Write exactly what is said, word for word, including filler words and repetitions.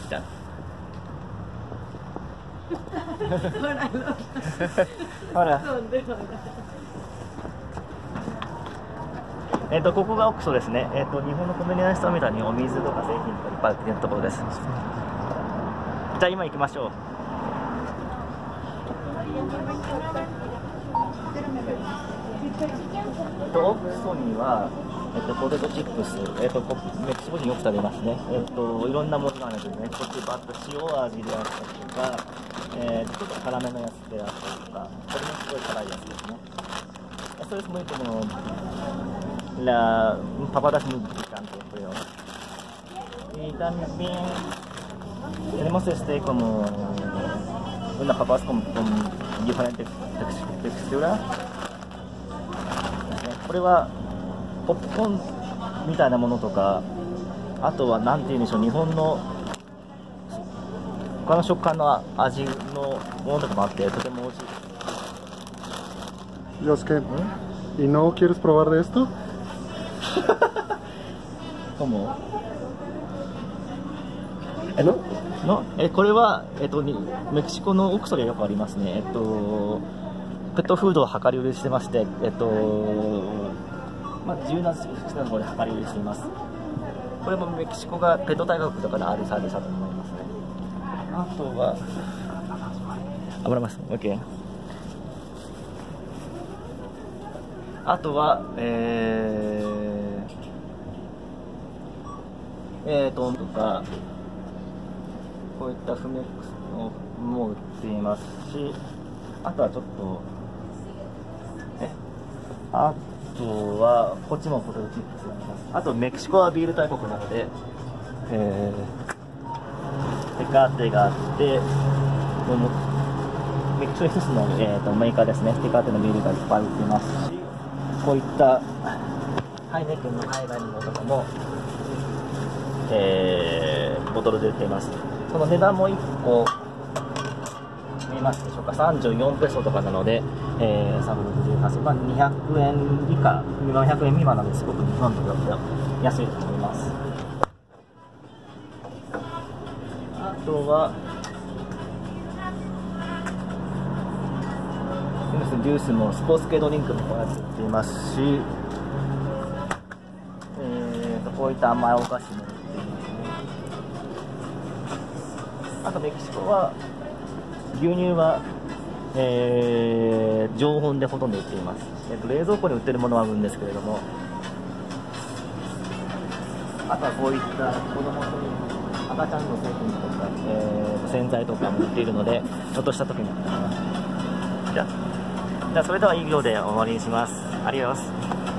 じゃあほらえっとここがオクソですね。えっと日本のコンビニエンスストアみたいにお水とか製品とかいっぱい売ってるところです。じゃあ今行きましょう。えっとオクソにはえっとポテトチップス、えっとメキシコ人よく食べますね。えっといろんなものがあるんですね。こっちバッと塩味であったりとか、えー、ちょっと辛めのやつであったりとか、これもすごい辛いやつですね。Esto es muy como la papadas muy picantes, creo. Y también tenemos este como unas papas con, con diferente textura. これはポップコーンみたいなものとか、あとはなんて言うんでしょう、日本の他の食感の味のものとかもあってとても美味しいです。 Dios, ¿qué? ¿Y no quieres probar de esto? ¿Cómo? ¿Eh, no? No, えこれは、えっと、メキシコのオクソでよくありますね。えっと、ペットフードを量り売りしてまして、えっと、まあ、自由な好きなところで量り売りしています。これもメキシコがペット大学とかであるサービスだと思いますね。あとは、あ、もらいます。OK。あとは、えー、えーと、とか、こういったフメックスのも売っていますし、あとはちょっと、え、あとは、こっちもポテトチップスがあります。あと、メキシコはビール大国なので、えー、テカーテがあって、メキシコ一つの、えー、とメーカーですね、テカーテのビールがいっぱい売っていますし、こういったハイネックの海外のものとかも、えー、ボトルで売っています。その値段もいっこ見えますでしょうか。さんじゅうよんペソとかなので、えー、さんびゃくろくじゅうはち、まあ、にひゃくえん以下、にひゃくえん未満なのですごく日本と比べて安いと思います。あとはジュースもスポーツ系ドリンクもこうやって売っていますし、えー、とこういった甘いお菓子も売っていますね。あとメキシコは牛乳は、えー、常温でほとんど売っています。えー、と冷蔵庫に売ってるものはあるんですけれども、あとはこういった子供の赤ちゃんの製品とか、えー、洗剤とかも売っているので、ちょっとした時に使います。じゃあじゃあそれでは以上で終わりにします。アディオス。